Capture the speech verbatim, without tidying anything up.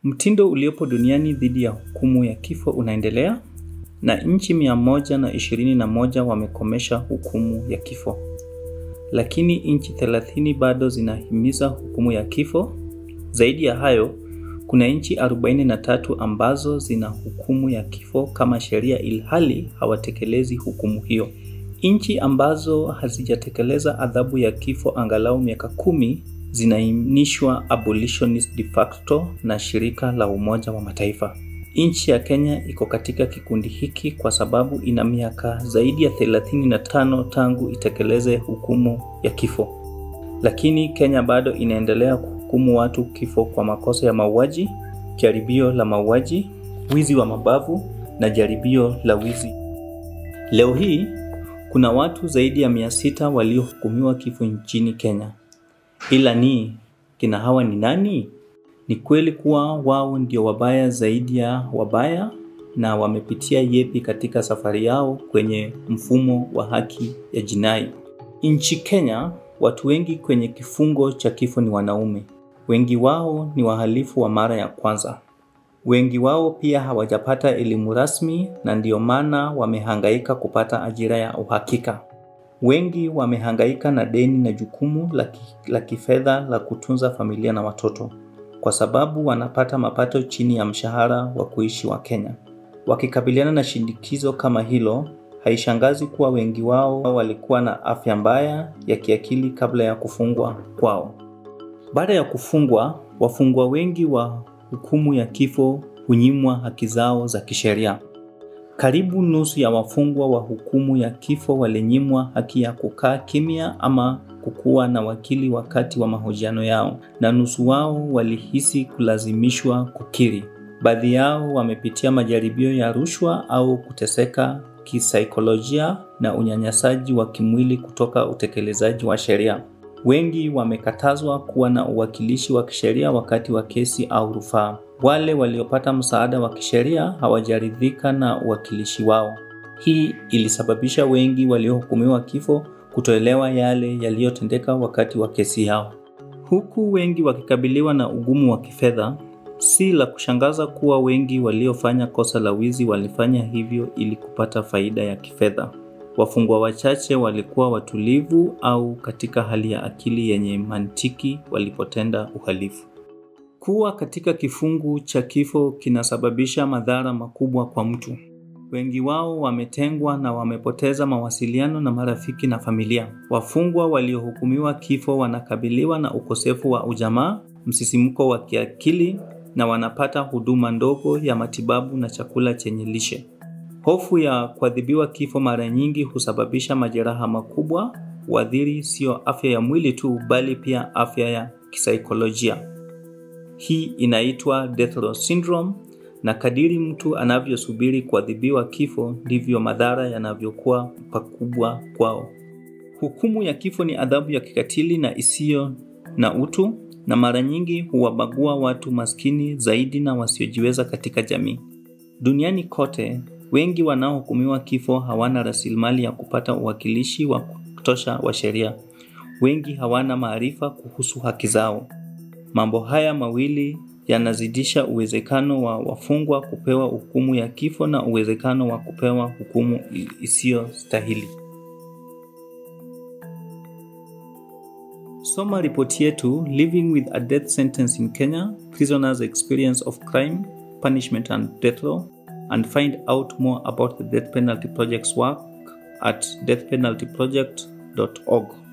Mtindo uliopo duniani dhidi ya hukumu ya kifo unaendelea na nchi mia moja na ishirini na moja wamekomesha hukumu ya kifo. Lakini nchi thelathini bado zinahimiza hukumu ya kifo. Zaidi ya hayo, kuna nchi arobaini na tatu ambazo zina hukumu ya kifo kama sheria ilhali hawatekelezi hukumu hiyo. Nchi ambazo hazijatekeleza adhabu ya kifo angalau miaka kumi zinaainishwa abolitionist de facto na shirika la Umoja wa Mataifa. Nchi ya Kenya iko katika kikundi hiki kwa sababu ina miaka zaidi ya thelathini na tano tangu itekeleze hukumu ya kifo. Lakini Kenya bado inaendelea kuhukumu watu kifo kwa makosa ya mauaji, jaribio la mauaji, wizi wa mabavu na jaribio la wizi. Leo hii kuna watu zaidi ya mia sita waliohukumiwa kifo nchini Kenya. Ila ni kina hawa ni nani? Ni kweli kuwa wao ndio wabaya zaidi ya wabaya na wamepitia yepi katika safari yao kwenye mfumo wa haki ya jinai. Nchi Kenya, watu wengi kwenye kifungo cha kifo ni wanaume. Wengi wao ni wahalifu wa mara ya kwanza. Wengi wao pia hawajapata elimu rasmi na ndio maana wamehangaika kupata ajira ya uhakika. Wengi wamehangaika na deni na jukumu la kifedha la kutunza familia na watoto, kwa sababu wanapata mapato chini ya mshahara wa kuishi wa Kenya. Wakikabiliana na shindikizo kama hilo, haishangazi kuwa wengi wao walikuwa na afya mbaya ya kiakili kabla ya kufungwa kwao. Baada ya kufungwa, wafungwa wengi wa hukumu ya kifo hunyimwa haki zao za kisheria. Karibu nusu ya wafungwa wa hukumu ya kifo walinyimwa haki ya kukaa kimya ama kukuwa na wakili wakati wa mahojiano yao, na nusu wao walihisi kulazimishwa kukiri. Baadhi yao wamepitia majaribio ya rushwa au kuteseka kisaikolojia na unyanyasaji wa kimwili kutoka utekelezaji wa sheria. Wengi wamekatazwa kuwa na uwakilishi wa kisheria wakati wa kesi au rufaa. Wale waliopata msaada wa kisheria hawajaridhika na uwakilishi wao. Hii ilisababisha wengi waliohukumiwa kifo kutoelewa yale yaliyotendeka wakati wa kesi yao. Huku wengi wakikabiliwa na ugumu wa kifedha, si la kushangaza kuwa wengi waliofanya kosa la wizi walifanya hivyo ili kupata faida ya kifedha. Wafungwa wachache walikuwa watulivu au katika hali ya akili yenye mantiki walipotenda uhalifu. Kuwa katika kifungu cha kifo kinasababisha madhara makubwa kwa mtu. Wengi wao wametengwa na wamepoteza mawasiliano na marafiki na familia. Wafungwa waliohukumiwa kifo wanakabiliwa na ukosefu wa ujamaa, msisimko wa kiakili na wanapata huduma ndogo ya matibabu na chakula chenye lishe. Hofu ya kuadhibiwa kifo mara nyingi husababisha majeraha makubwa, huathiri sio afya ya mwili tu bali pia afya ya kisaikolojia. Hii inaitwa death row syndrome, na kadiri mtu anavyosubiri kuadhibiwa kifo ndivyo madhara yanavyokuwa pakubwa kwao. Hukumu ya kifo ni adhabu ya kikatili na isiyo na utu, na mara nyingi huwabagua watu maskini zaidi na wasiojiweza katika jamii. Duniani kote, wengi wanaohukumiwa kifo hawana rasilimali ya kupata uwakilishi wa kutosha wa sheria. Wengi hawana maarifa kuhusu haki zao. Mambo haya mawili yanazidisha uwezekano wa wafungwa kupewa hukumu ya kifo na uwezekano wa kupewa hukumu isiyo stahili. Soma ripoti yetu Living with a Death Sentence in Kenya, Prisoners' Experience of Crime, Punishment and Death Law, and find out more about the Death Penalty Project's work at death penalty project dot org.